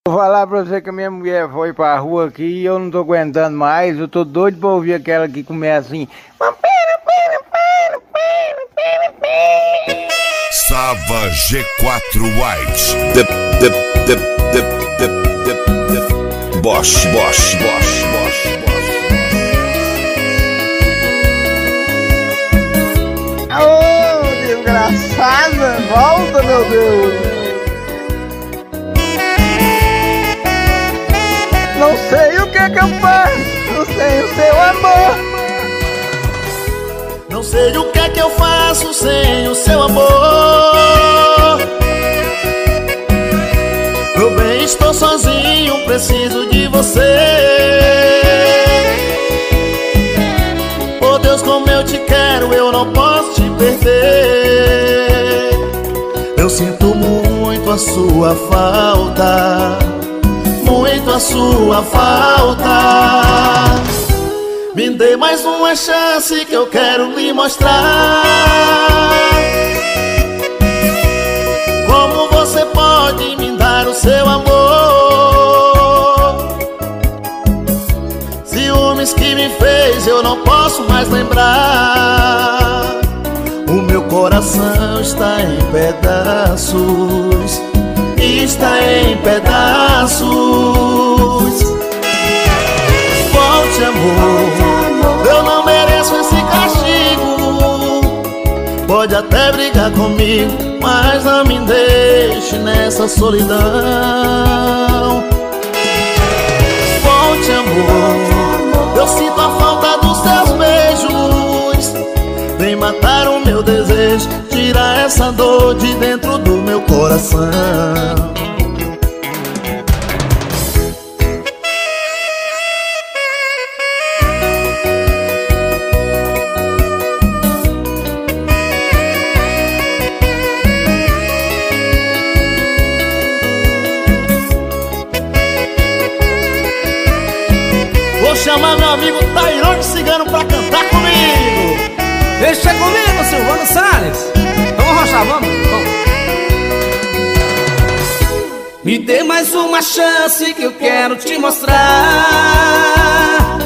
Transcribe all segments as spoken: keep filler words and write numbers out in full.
Vou falar pra você que a minha mulher foi pra rua aqui e eu não tô aguentando mais. Eu tô doido pra ouvir aquela que começa assim. Sava G quatro White. De, de, de, de, de, de, de. Bosch, Bosch, Bosch, Bosch, Bosch. Ô, desgraçada, volta, meu Deus. Não sei o que é que eu faço sem o seu amor. Não sei o que é que eu faço sem o seu amor. Meu bem, estou sozinho, preciso de você. Oh Deus, como eu te quero, eu não posso te perder. Eu sinto muito a sua falta, muito a sua falta. Me dê mais uma chance que eu quero lhe mostrar como você pode me dar o seu amor. Ciúmes que me fez eu não posso mais lembrar. O meu coração está em pedaços, está em pedaços. Volte, amor, eu não mereço esse castigo. Pode até brigar comigo, mas não me deixe nessa solidão. Volte, amor, eu sinto a falta dos seus beijos. Vem matar o meu desejo, tirar essa dor de dentro do meu coração. Vou chamar meu amigo Tairone Cigano pra cantar comigo. Deixa comigo, Silvano Salles. Vamos rochar, vamos, vamos. Me dê mais uma chance que eu quero te mostrar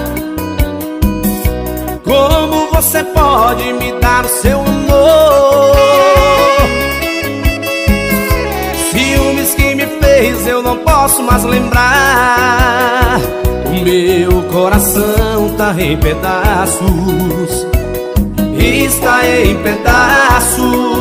como você pode me dar o seu amor. Ciúmes que me fez eu não posso mais lembrar. O meu coração tá em pedaços, está em pedaços.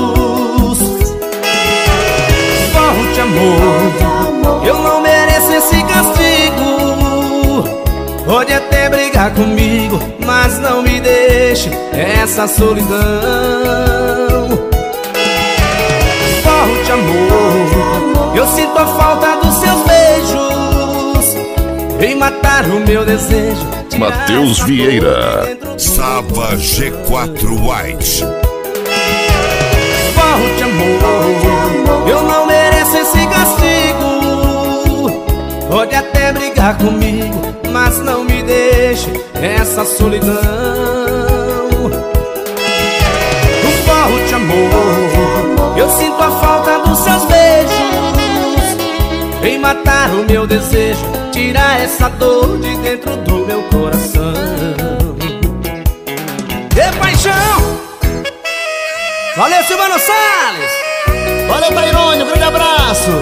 Volte, amor, eu não mereço esse castigo. Pode até brigar comigo, mas não me deixe essa solidão. Volte, amor, eu sinto a falta dos seus beijos. Vem matar o meu desejo. Matheus Vieira, Sava G quatro White. Volte, amor, eu não mereço esse castigo. Pode até brigar comigo, mas não me deixe essa solidão. Volte, amor, eu sinto a falta dos seus beijos. Vem matar o meu desejo, tirar essa dor de dentro do meu coração. E paixão! Valeu, Silvano Salles! Valeu, Tairone, um grande abraço.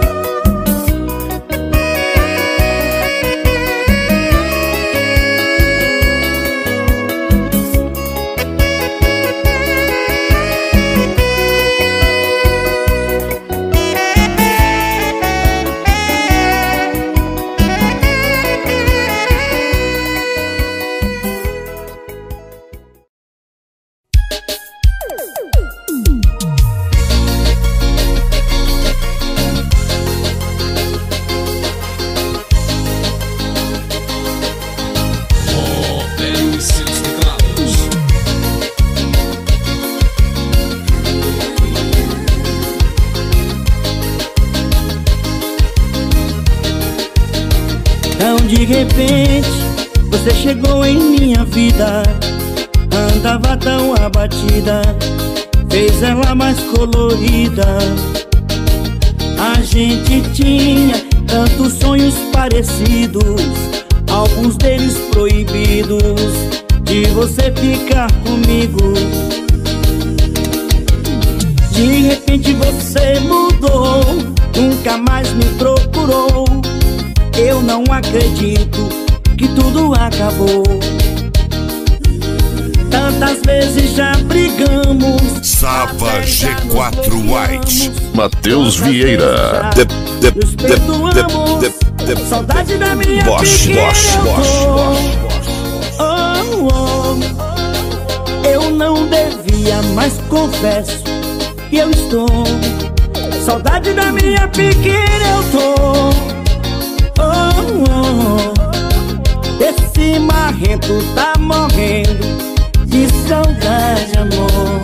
De repente, você chegou em minha vida. Andava tão abatida, fez ela mais colorida. A gente tinha tantos parecidos, alguns deles proibidos de você ficar comigo. De repente você mudou, nunca mais me procurou. Eu não acredito que tudo acabou. Tantas vezes já brigamos. Sava G quatro White. Matheus Vieira. De, de, nos perdoamos. De, de, de, saudade da minha Bosch, pequena Bosch, eu Bosch, tô. Bosch. Oh, oh. Eu não devia, mas confesso que eu estou. Saudade da minha pequena eu tô. Oh, oh. Esse marrento tá morrendo de saudade, amor.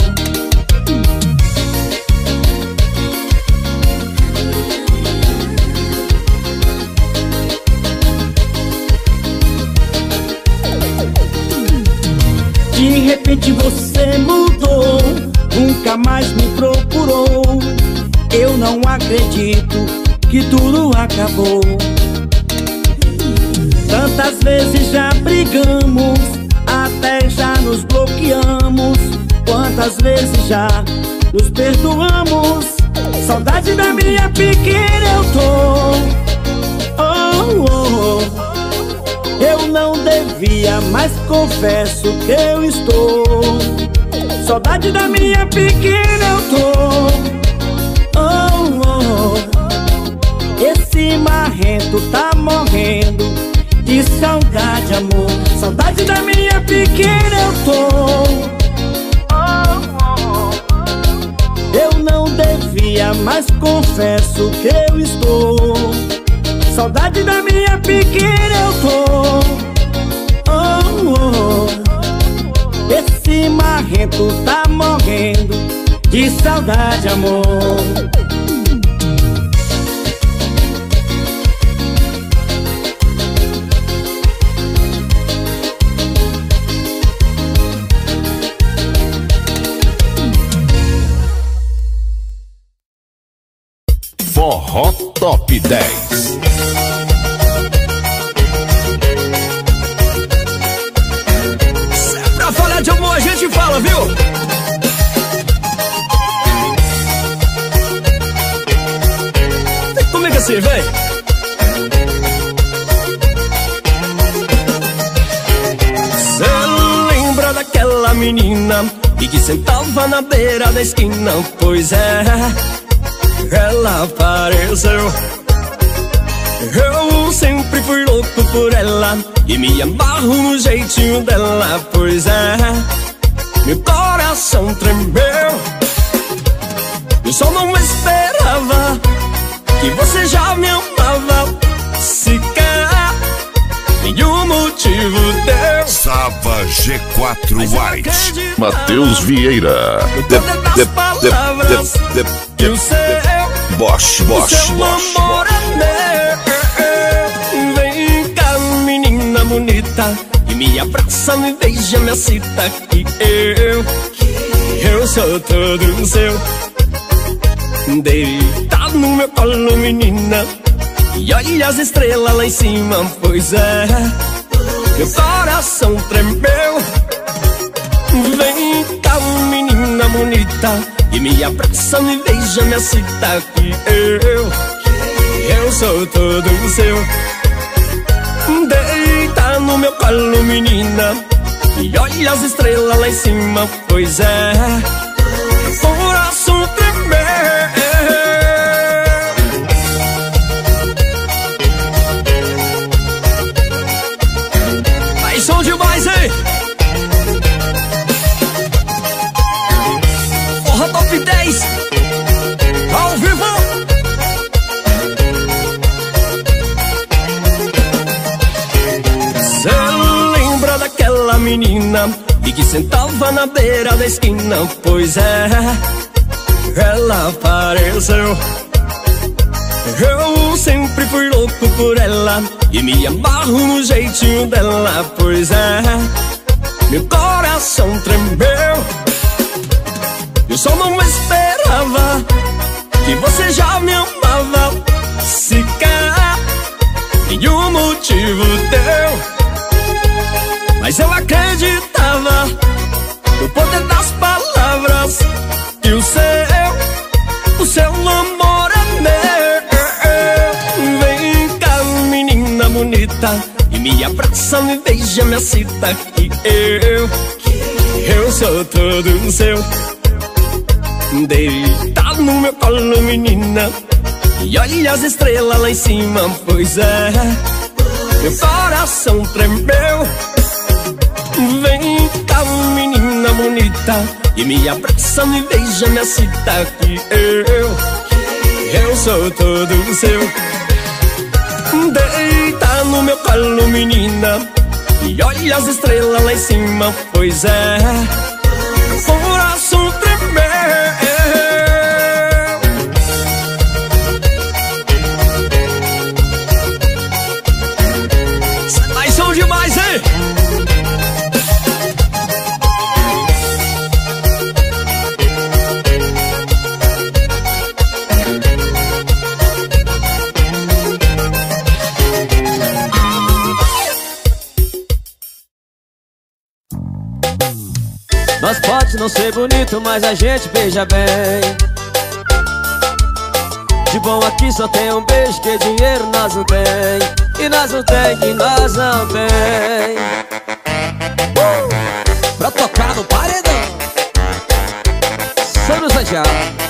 De repente você mudou, nunca mais me procurou. Eu não acredito que tudo acabou. Tantas vezes já brigamos, até já nos bloqueamos. Quantas vezes já nos perdoamos. Saudade da minha pequena eu tô. Oh, oh, oh. Eu não devia, mas confesso que eu estou. Saudade da minha pequena eu tô. Oh, oh, oh. Esse marrento tá morrendo de saudade, amor. Saudade da minha pequena eu tô. Eu não devia, mas confesso que eu estou. Saudade da minha pequena eu tô. Oh, oh. Esse marrento tá morrendo de saudade, amor. Forró Top dez. Pra falar de amor a gente fala, viu? Comigo assim, vem. Cê lembra daquela menina e que sentava na beira da esquina? Pois é, ela apareceu. Eu sempre fui louco por ela e me amarro no jeitinho dela. Pois é, meu coração tremeu. Eu só não esperava que você já me amava sequer. Nenhum motivo deu. Sava G quatro White. Matheus Vieira. De, de, de, de, de, que o seu Bosch, Bosch, o seu Bosch. amor é meu. Vem cá, menina bonita, e me abraça, me beija, me cita que eu, eu sou todo seu. Deita no meu colo, menina, e olha as estrelas lá em cima. Pois é, meu coração tremeu. Vem cá, menina bonita, e me abraça, me beija, me cita que eu, eu sou todo seu. Deita no meu colo, menina, e olha as estrelas lá em cima. Pois é, meu coração tremeu. Aí som demais, hein? Forró Top dez ao vivo. Cê lembra daquela menina e que sentava na beira da esquina? Pois é, ela apareceu. Eu sempre fui louco por ela e me amarro no jeitinho dela. Pois é, meu coração tremeu. Eu só não esperava que você já me amava sequer. Nenhum acreditava no poder das palavras, e o seu, o seu amor é meu. Vem cá, menina bonita, e me abraça, me beija, me excita, que eu, eu sou todo seu. Deita no meu colo, menina, e olha as estrelas lá em cima, pois é, meu coração tremeu. Vem cá, menina bonita, e me abraça, me beija, me excita, que eu, eu sou todo seu. Deita no meu colo, menina, e olha as estrelas lá em cima, pois é, meu coração tremeu. Mas são demais, hein? Nós pode não ser bonito, mas a gente beija bem. De bom aqui só tem um beijo, que dinheiro nós não tem. E nós não tem, que nós não tem. uh! Pra tocar no paredão, Sandro Santiago.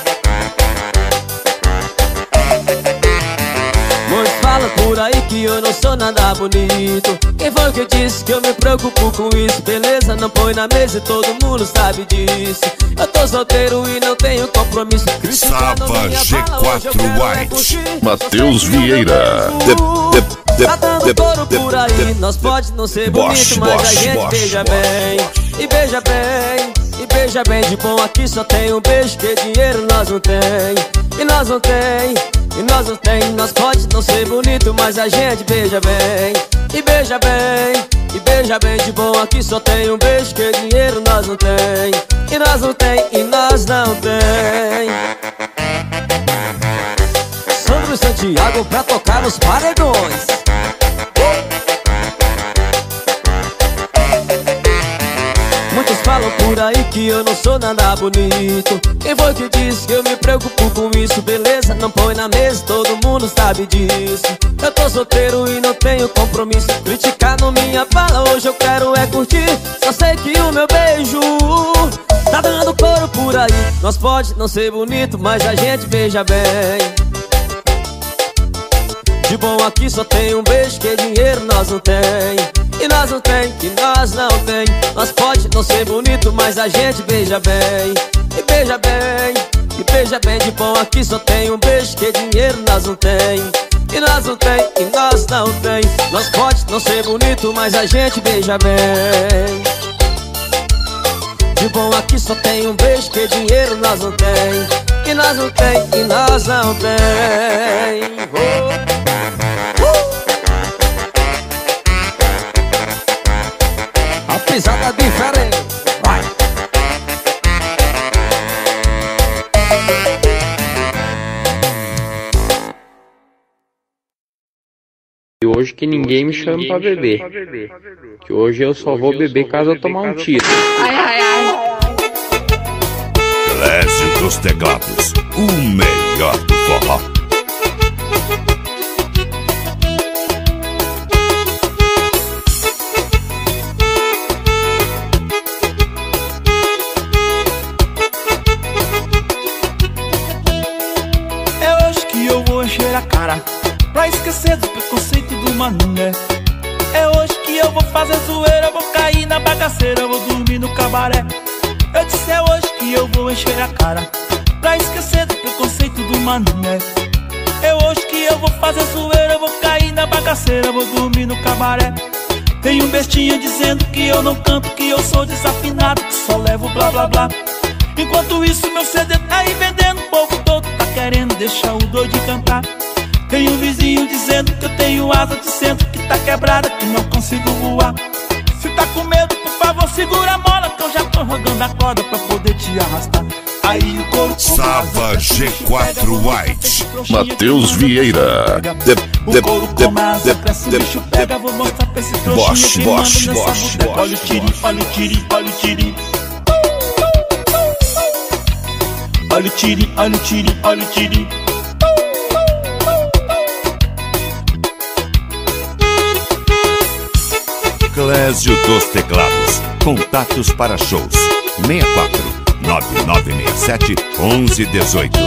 Muitos falam por aí que eu não sou nada bonito. Quem foi que disse que eu me preocupo com isso? Beleza, não põe na mesa e todo mundo sabe disso. Eu tô solteiro e não tenho compromisso. Sava G quatro White, Matheus Vieira. Tá dando couro por aí. Nós pode não ser bonito, mas a gente beija bem. E beija bem, e beija bem. De bom aqui só tem um beijo, que dinheiro nós não tem. E nós não tem, e nós não tem. Nós pode não ser bonito, mas a gente beija bem. E beija bem, e beija bem. De bom aqui só tem um beijo, que dinheiro nós não tem. E nós não tem, e nós não tem. Sandro Santiago pra tocar nos paredões. Muitos falam por aí que eu não sou nada bonito. Quem foi que disse que eu me preocupo com isso? Beleza, não põe na mesa, todo mundo sabe disso. Eu tô solteiro e não tenho compromisso. Criticar não minha fala, hoje eu quero é curtir. Só sei que o meu beijo tá dando couro por aí. Nós pode não ser bonito, mas a gente beija bem. De bom aqui só tem um beijo, que dinheiro nós não tem. E nós não tem, que nós não tem. Nós pode não ser bonito, mas a gente beija bem. E beija bem, e beija bem. De bom aqui só tem um beijo, que dinheiro nós não tem. E nós não tem, e nós não tem. Nós pode não ser bonito, mas a gente beija bem. De bom aqui só tem um beijo, que dinheiro nós não tem. E nós não tem, e nós não tem. oh. A pisada diferente, vai. E hoje que ninguém me chama pra beber. Que hoje eu só vou beber caso eu tomar um tiro. Ai, ai, ai. Lécio dos Teclados, o melhor do forró. É hoje que eu vou encher a cara pra esquecer do preconceito do mané. É hoje que eu vou fazer zoeira, vou cair na bagaceira, vou dormir no cabaré. Eu disse é hoje que eu vou encher a cara pra esquecer do preconceito do mané. É hoje que eu vou fazer zoeira, vou cair na bagaceira, vou dormir no cabaré. Tem um bestinha dizendo que eu não canto, que eu sou desafinado, que só levo blá blá blá. Enquanto isso meu C D tá aí vendendo, o povo todo tá querendo deixar o doido cantar. Tem um vizinho dizendo que eu tenho asa de centro, que tá quebrada, que não consigo voar. Se tá com medo, por favor, segura a mola, que eu já tô rodando a corda pra poder te arrastar. Aí o couro Sava G quatro White. Matheus Vieira. O couro começa, cresce, o bicho pega. Vou mostrar pra esse trouxinha quem manda nessa boteca. Olha o tiri, olha o tiri, olha o tiri. Olha o tiri, olha o tiri, olha o tiri. Clésio dos Teclados. Contatos para shows: seis quatro nove nove seis sete um um um oito.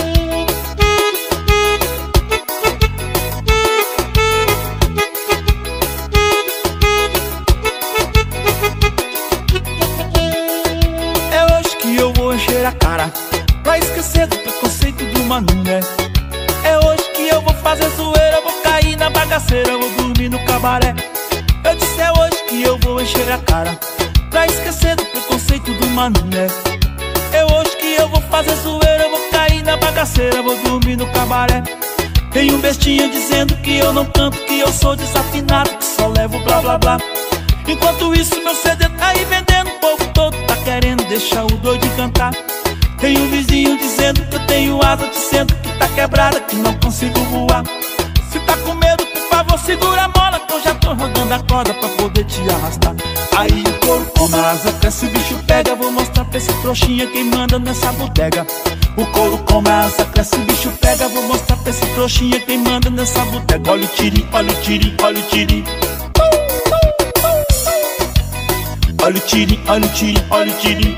É hoje que eu vou encher a cara pra esquecer do preconceito do mané. É hoje que eu vou fazer zoeira, vou cair na bagaceira, vou dormir no cabaré. Eu disse é hoje que eu vou encher a cara pra esquecer do preconceito do mané. É hoje que eu vou fazer zoeira, vou cair na bagaceira, vou dormir no cabaré. Tem um bestinha dizendo que eu não canto, que eu sou desafinado, que só levo blá blá blá. Enquanto isso meu C D tá aí vendendo, o povo todo tá querendo deixar o doido cantar. Tem um vizinho dizendo que eu tenho asa, dizendo que tá quebrada, que não consigo voar. Se tá com medo, por favor, segura a mola, que eu já tô rodando a corda pra poder te arrastar. Aí o couro come, a asa cresce, o bicho pega. Vou mostrar pra esse trouxinha quem manda nessa bodega. O couro come, a asa cresce, o bicho pega. Vou mostrar pra esse trouxinha quem manda nessa bodega. Olha o tiri, olha o tiri, olha o tiri. Olha o tiri, olha o tiri, olha o tiri.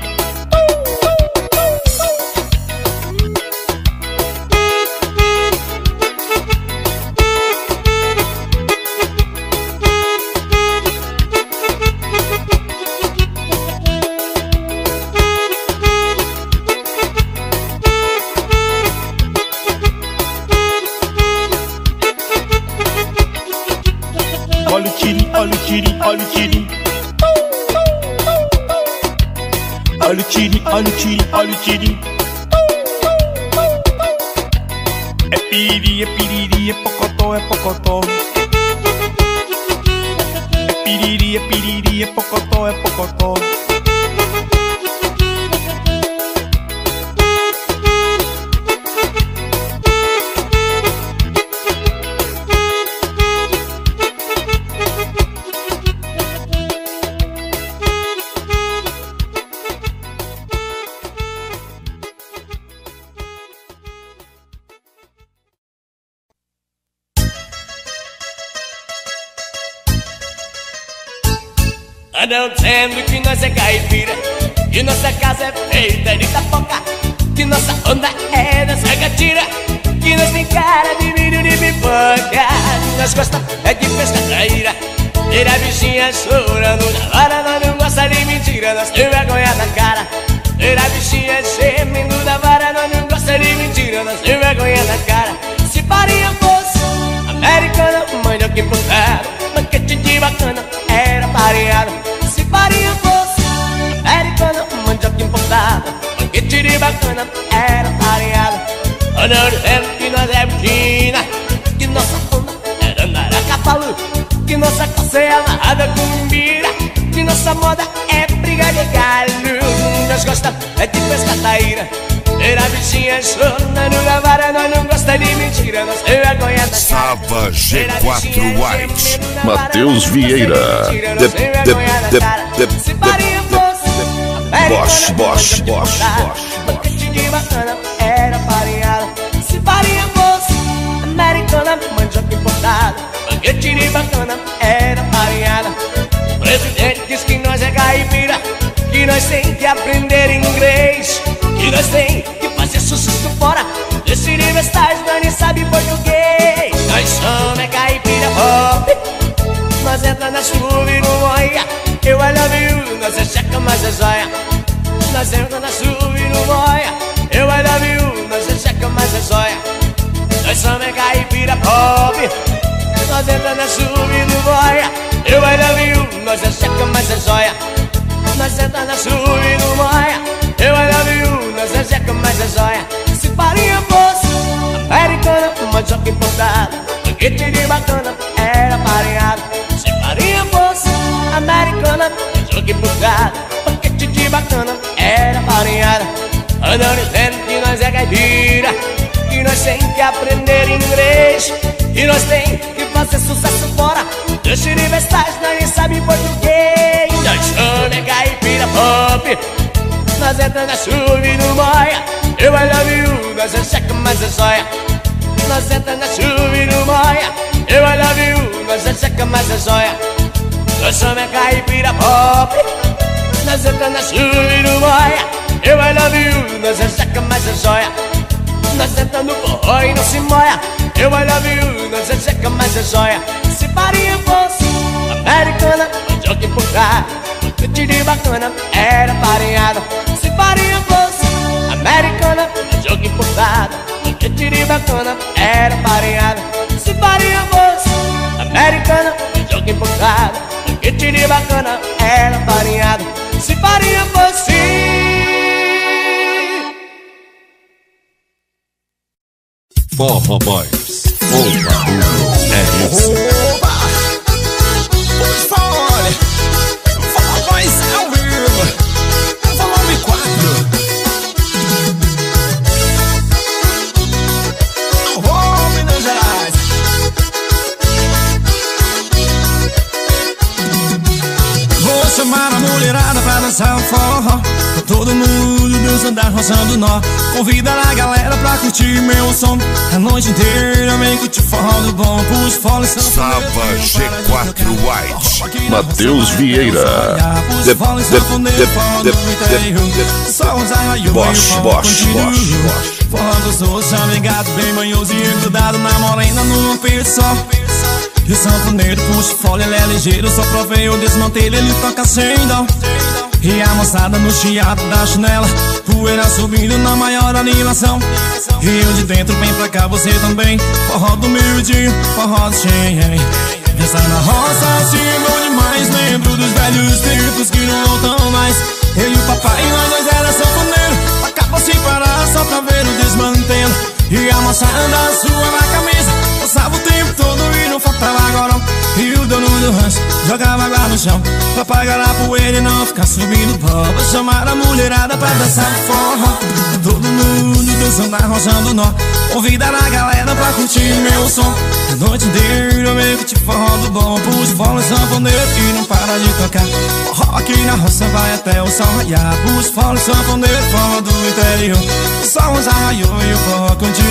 Olha o tiri, olha o tiri, olha o tiri. Olha o tiri, olha o tiri, olha o tiri. É piriri, é piriri, é pocotó, é pocotó. É piriri, é piriri, é pocotó, é pocotó. Andam dizendo que nós é caipira, que nossa casa é feita de tapoca, que nossa onda é dança gatira, que nós tem cara de milho de pipoca. Nós gosta é de festa traíra, ter a bichinha chorando na vara. Nós não gosta de mentira, nós tem vergonha na cara. Ter a bichinha gemendo na vara. Nós não gosta de mentira, nós tem vergonha na cara. Se farinha fosse americana, mandioca importada, banquete de bacana era pareado. Se farinha fosse americana, mandioca importada, banquete de bacana era pareado. Andando dizendo que nós é butina, que nossa onda é andar a cavalo, que nossa calça é amarrada com mira, que nossa moda é briga de galho. Nós gosta é de pescataíra, ter a bichinha chorando na vara. Nós não gosta de mentira, nós tem vergonha da Sava G quatro White. Matheus Vieira. Se farinha fosse Bosch, Bosch, Bosch, Bosch. banquete de bacana era pareada. Se farinha fosse americana, mandioca importada, banquete de bacana era pareada. O presidente diz que nós é caipira, que nós tem que aprender inglês, que nós tem que fazer sucesso fora desse universitário, nós nem sabe português. Nós somos é caipira pop, nós entra na chuva e não moia. Eu I love you, nós é checa, mas é zóia. Nós entra na chuva e não moia. Eu I love you, nós é checa, mas é zóia. Nós somos é caipira pop, nós entra na chuva e não moia. Eu I love you, nós é checa, mas é zóia. Nós entra na chuva e não moia. Eu I love you, nós é checa, mas é zóia. Se farinha fosse americana, mandioca importada, banquete de bacana era pareado. Se farinha fosse americana, mandioca importada, banquete de bacana era pareada. andam dizendo que nós é caipira, que nós tem que aprender inglês, e nós tem que fazer sucesso fora dos universitários, nós nem sabe português. Nós chama é caipira pop, nós entra na chuva e não moia. Eu I love you, nós é checa, mas é joia. Nós entra na chuva e não moia. Eu I love you, nós é checa, mas é joia. Nós chama é caipira pop, nós entra na chuva e não moia. Eu I love you, nós é checa, mas é joia. Nós entra no forró e não se moia. Eu I love you, nós é checa, mas é joia. Se farinha fosse americana, o jogo empurrado, o tiro bacana era farinhada. Se farinha fosse americana, o jogo empurrado, o tiro bacana era farinhada. Se farinha fosse americana, o jogo empurrado, o tiro bacana era farinhada. Se farinha fosse Forró Boys, oba, é isso. Oba! Pois fora, Forró Boys ao vivo, volume quatro. Alô, Minas Gerais. Vou chamar a mulherada pra dançar o forró, pra todo mundo dançando, roçando nó. Convida a galera pra curtir meu som a noite inteira, vem curtir forró do bom. Pus fole, Sava G quatro White, Matheus Vieira, Pus fole, sanfoneiro, forró do interior. Só os arraios, Bosch, Bosch, Bosch, Bosch. Forró do sul, chamegado, bem manhoso e grudado na morena num peito só. E o sanfoneiro puxa fole, ele é ligeiro, só provei o desmantelho, ele toca sem dó. E a moçada no chiado da chinela, poeira subindo na maior animação. E eu de dentro, vem pra cá você também. Forró do meio-dia, forró do xenhen. Dança na roça, assim é bom demais. Lembro dos velhos tempos que não voltam mais. Eu e o papai, nós dois era sanfoneiro. Acaba sem parar só pra ver o desmantelo. E a moçada sua na camisa, passava o tempo todo e não faltava agora. E o dono do rancho jogava água no chão pra apagar a poeira e não ficar subindo pó. Vou chamar a mulherada pra dançar forró, todo mundo dançando, arrojando nó. Convidar a galera pra curtir meu som a noite inteira, eu meio que te forró do bom. Puxa fole, sanfoneiro e não para de tocar. Forró aqui na roça vai até o sol raiar. Puxa fole, sanfoneiro, forró do interior. O sol já raiou e o forró continua.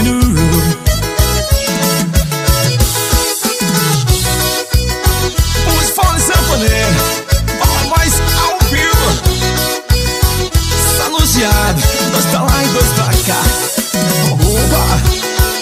Puxa fole, sanfoneiro, Forró Boys ao vivo. Está anunciado, dois pra lá e dois pra cá. Oba!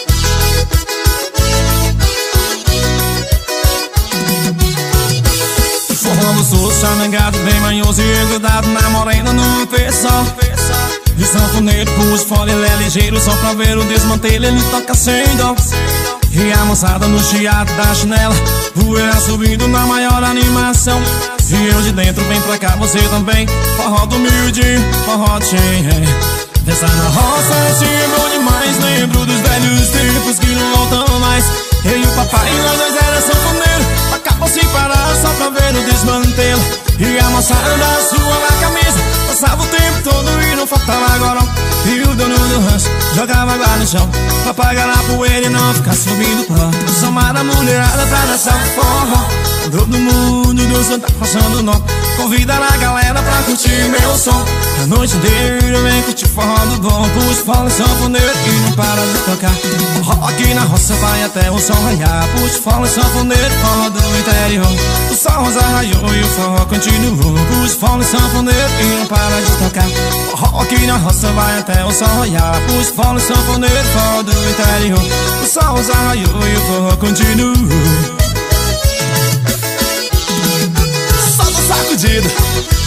Forró do sul, chamegado, bem manhoso e grudado na morena num pé só. E o sanfoneiro puxa fole, ele é ligeiro, só pra ver o desmantelho, ele toca sem dó. E a moçada no chiado da chinela, poeira subindo na maior animação. E eu de dentro, vem pra cá você também. Forró do meio-dia, forró de xenhen. Dança na roça, assim é bom demais. Lembro dos velhos tempos que não voltam mais. Eu e o papai, nós dois era sanfoneiro. Acaba sem parar só pra ver o desmantelo. E a moçada sua na camisa, passava o tempo todo e não faltava agora. E o dono do rancho jogava água no chão pra apagar a poeira e não ficar subindo pó. Chamar a mulherada pra dançar forró, todo mundo dançando, passando nó. Convida a galera pra curtir meu som a noite inteira, vem curtir forró do bom. Puxa fole, sanfoneiro e não para de tocar. Forró aqui na roça vai até o sol raiar. Puxa fole, sanfoneiro, forró do interior. O sol já raiou e o forró continua. Puxa fole, sanfoneiro e não para de tocar. Forró aqui na roça vai até o sol raiar. Puxa fole, sanfoneiro, forró do interior. O sol já raiou e o forró continua. Só no sacudida.